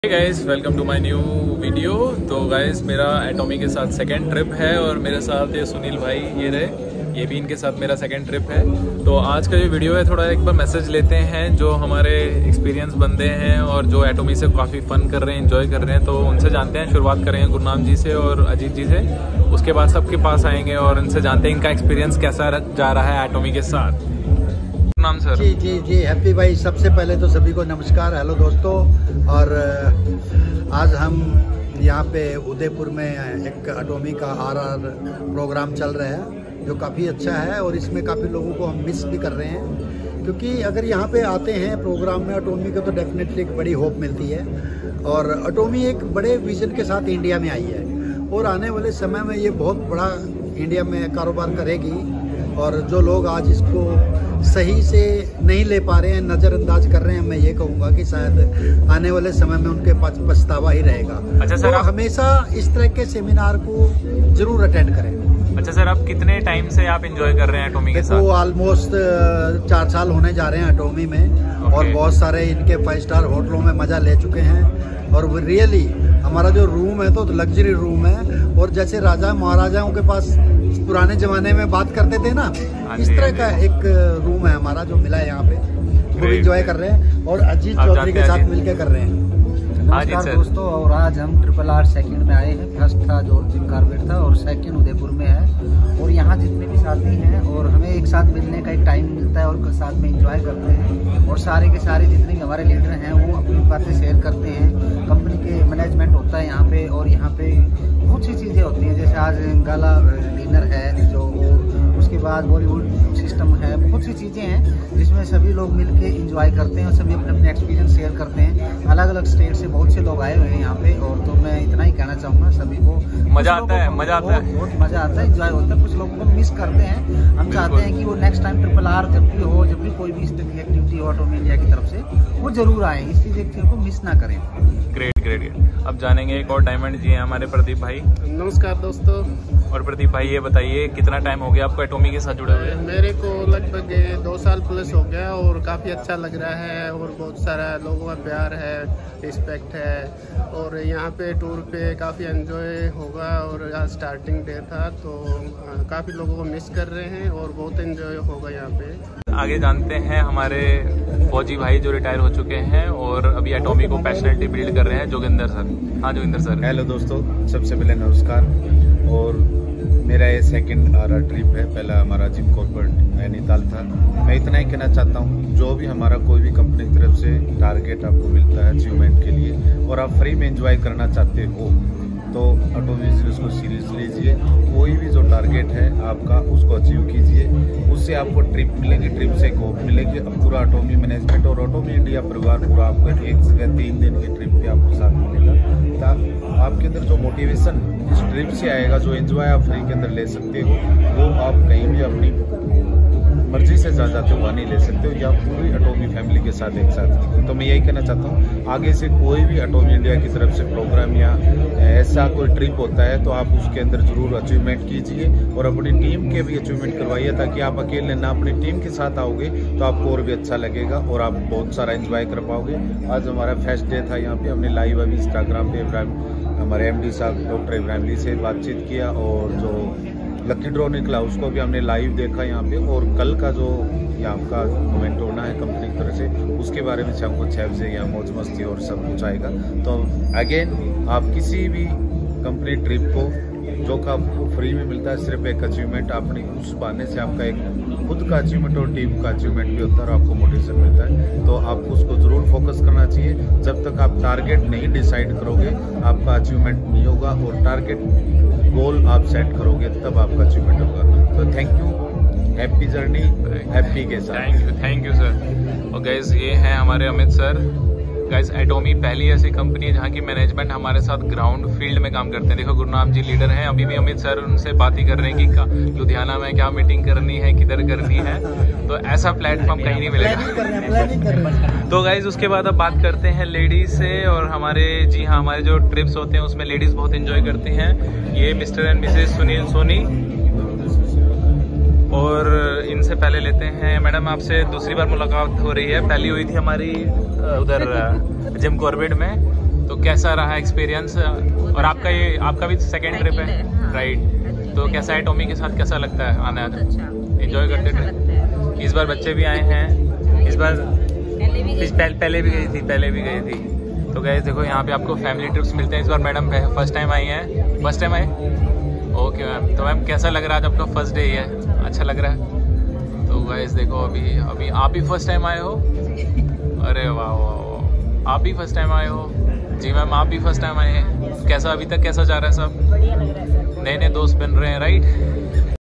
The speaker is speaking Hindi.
Guys welcome to my new video. तो गाइस मेरा एटॉमी के साथ सेकंड ट्रिप है और मेरे साथ ये सुनील भाई ये रहे, ये भी इनके साथ मेरा सेकंड ट्रिप है। तो आज का जो वीडियो है थोड़ा एक बार मैसेज लेते हैं जो हमारे एक्सपीरियंस बंदे हैं और जो एटॉमी से काफ़ी फ़न कर रहे हैं, एंजॉय कर रहे हैं। तो उनसे जानते हैं, शुरुआत करेंगे गुरनाम जी से और अजीत जी से, उसके बाद सबके पास आएंगे और इनसे जानते हैं इनका एक्सपीरियंस कैसा जा रहा है एटॉमी के साथ। नाम सर? जी हैप्पी भाई, सबसे पहले तो सभी को नमस्कार, हेलो दोस्तों। और आज हम यहाँ पे उदयपुर में एक एटॉमी का आरआर प्रोग्राम चल रहा है जो काफ़ी अच्छा है और इसमें काफ़ी लोगों को हम मिस भी कर रहे हैं, क्योंकि अगर यहाँ पे आते हैं प्रोग्राम में एटॉमी को तो डेफिनेटली एक बड़ी होप मिलती है। और एटॉमी एक बड़े विजन के साथ इंडिया में आई है और आने वाले समय में ये बहुत बड़ा इंडिया में कारोबार करेगी। और जो लोग आज इसको सही से नहीं ले पा रहे हैं, नज़रअंदाज कर रहे हैं, मैं ये कहूँगा कि शायद आने वाले समय में उनके पास पछतावा ही रहेगा। अच्छा सर, तो हमेशा इस तरह के सेमिनार को जरूर अटेंड करें। अच्छा सर, आप कितने टाइम से आप एंजॉय कर रहे हैं एटॉमी के साथ? वो ऑलमोस्ट 4 साल होने जा रहे हैं एटॉमी में और बहुत सारे इनके 5 स्टार होटलों में मज़ा ले चुके हैं। और वो रियली हमारा जो रूम है तो लग्जरी रूम है, और जैसे राजा महाराजाओं के पास पुराने जमाने में बात करते थे ना, इस तरह का एक रूम है हमारा जो मिला है यहाँ पे, वो एंजॉय कर रहे हैं और अजीत चौधरी के साथ मिलकर कर रहे हैं। नमस्कार दोस्तों, और आज हम RRR सेकंड में आए हैं। फर्स्ट था जो जिम कार्बेट था और सेकंड उदयपुर में है। और यहाँ जितने भी साथी हैं और हमें एक साथ मिलने का एक टाइम मिलता है और साथ में एंजॉय करते हैं। और सारे के सारे जितने भी हमारे लीडर हैं वो अपनी बातें शेयर करते हैं। कंपनी के मैनेजमेंट होता है यहाँ पे, और यहाँ पे बहुत सी चीज़ें होती हैं, जैसे आज गाला डिनर है जो, उसके बाद बॉलीवुड सिस्टम है, बहुत सी चीज़ें हैं जिसमें सभी लोग मिलके एंजॉय करते हैं और सभी अपने अपने एक्सपीरियंस शेयर करते हैं। अलग अलग स्टेट से बहुत से लोग आए हुए हैं यहाँ पे, और तो मैं इतना ही कहना चाहूँगा सभी को मजा आता है, बहुत मजा आता है, एंजॉय होता है। कुछ लोगों को मिस करते हैं, हम चाहते हैं कि वो नेक्स्ट टाइम RRR जब भी हो, जब भी कोई भी इस तरह की एक्टिविटी हो एटॉमी इंडिया की तरफ से, वो जरूर आए, इस चीज़ एक चीज़ को मिस ना करें। Great great. अब जानेंगे एक और डायमंड जी हैं हमारे, प्रदीप भाई। नमस्कार दोस्तों। और प्रदीप भाई ये बताइए कितना टाइम हो गया आपको एटॉमी के साथ जुड़े हुए? मेरे को लगभग 2 साल प्लस हो गया और काफ़ी अच्छा लग रहा है और बहुत सारा लोगों का प्यार है, रिस्पेक्ट है। और यहाँ पे टूर पे काफ़ी एंजॉय होगा और आज स्टार्टिंग डे था तो काफ़ी लोगों को मिस कर रहे हैं और बहुत एंजॉय होगा यहाँ पे। आगे जानते हैं हमारे फौजी भाई जो रिटायर हो चुके हैं और अभी एटॉमी को पैशनेटली बिल्ड कर रहे हैं, जोगिंदर सर। हाँ जोगिंदर सर। हेलो दोस्तों, सबसे पहले नमस्कार। और मेरा ये सेकंड RRR ट्रिप है, पहला हमारा जिम कॉर्पोरेट नैनीताल था। मैं इतना ही कहना चाहता हूँ, जो भी हमारा कोई भी कंपनी की तरफ से टारगेट आपको मिलता है अचीवमेंट के लिए और आप फ्री में एंजॉय करना चाहते हो तो एटॉमी बिजनेस को सीरियस लीजिए। कोई भी जो टारगेट है आपका उसको अचीव कीजिए, उससे आपको ट्रिप मिलेगी, ट्रिप से एक होप मिलेगी। अब पूरा एटॉमी मैनेजमेंट और एटॉमी इंडिया परिवार पूरा आपको एक जगह 3 दिन की ट्रिप पे आपको साथ मिलेगा। आपके अंदर जो मोटिवेशन इस ट्रिप से आएगा, जो एंजॉय आप फ्री के अंदर ले सकते हो, वो आप कहीं भी अपनी मर्जी से जा जाते हो वहाँ नहीं ले सकते हो, या पूरी एटॉमी फैमिली के साथ एक साथ। तो मैं यही कहना चाहता हूँ, आगे से कोई भी एटॉमी इंडिया की तरफ से प्रोग्राम या ऐसा कोई ट्रिप होता है तो आप उसके अंदर जरूर अचीवमेंट कीजिए और अपनी टीम के भी अचीवमेंट करवाइए, ताकि आप अकेले ना अपनी टीम के साथ आओगे तो आपको और भी अच्छा लगेगा और आप बहुत सारा एंजॉय कर पाओगे। आज हमारा फर्स्ट डे था यहाँ पे, हमने लाइव अभी इंस्टाग्राम पे हमारे MD साहब डॉक्टर इब्राहिम ली से बातचीत किया और जो लकी ड्रॉ निकला उसको भी हमने लाइव देखा यहाँ पे। और कल का जो यहाँ का मोमेंट होना है कंपनी की तरफ से, उसके बारे में शाम को 6 बजे यहाँ मौज मस्ती और सब कुछ आएगा। तो अगेन आप किसी भी कंपनी ट्रिप को जो का आपको फ्री में मिलता है, सिर्फ एक अचीवमेंट अपनी उस बहाने से आपका एक खुद का अचीवमेंट और टीम का अचीवमेंट भी होता है और आपको मोटिवेशन मिलता है। तो आपको उसको जरूर फोकस करना चाहिए। जब तक आप टारगेट नहीं डिसाइड करोगे आपका अचीवमेंट नहीं होगा, और टारगेट गोल आप सेट करोगे तब आपका अचीवमेंट होगा। तो thank you, happy journey, happy के साथ। Thank you sir. और गाइस ये हैं हमारे अमित सर। गाइस एटॉमी पहली ऐसी कंपनी है जहाँ की मैनेजमेंट हमारे साथ ग्राउंड फील्ड में काम करते हैं। देखो गुरनाम जी लीडर हैं, अभी भी अमित सर उनसे बात ही कर रहे हैं कि लुधियाना में क्या मीटिंग करनी है, किधर करनी है। तो ऐसा प्लेटफॉर्म कहीं नहीं मिलेगा। तो गाइस उसके बाद अब बात करते हैं लेडीज से। और हमारे जी हाँ, हमारे जो ट्रिप्स होते हैं उसमें लेडीज बहुत एंजॉय करती हैं। ये Mr and Mrs Sunil Soni. और इनसे पहले लेते हैं, मैडम आपसे दूसरी बार मुलाकात हो रही है, पहली हुई थी हमारी उधर जिम कॉर्बेट में। तो कैसा रहा एक्सपीरियंस? और आपका भी सेकेंड ट्रिप है, राइट? तो कैसा है टॉमी के साथ, कैसा लगता है आना? एंजॉय करते थे? इस बार बच्चे भी आए हैं, इस बार पहले भी गई थी। तो गाइस देखो यहाँ पे आपको फैमिली ट्रिप्स मिलते हैं। इस बार मैडम फर्स्ट टाइम आई हैं, फर्स्ट टाइम आए? Okay ma'am. तो मैम कैसा लग रहा है आज आपका फर्स्ट डे है? अच्छा लग रहा है? तो गाइस देखो अभी आप ही फर्स्ट टाइम आए हो? अरे वाह वाह वाह, आप भी फर्स्ट टाइम आए हो? जी मैम आप भी फर्स्ट टाइम आए हैं। कैसा अभी तक कैसा जा रहा है सब? नए नए दोस्त बन रहे हैं, राइट?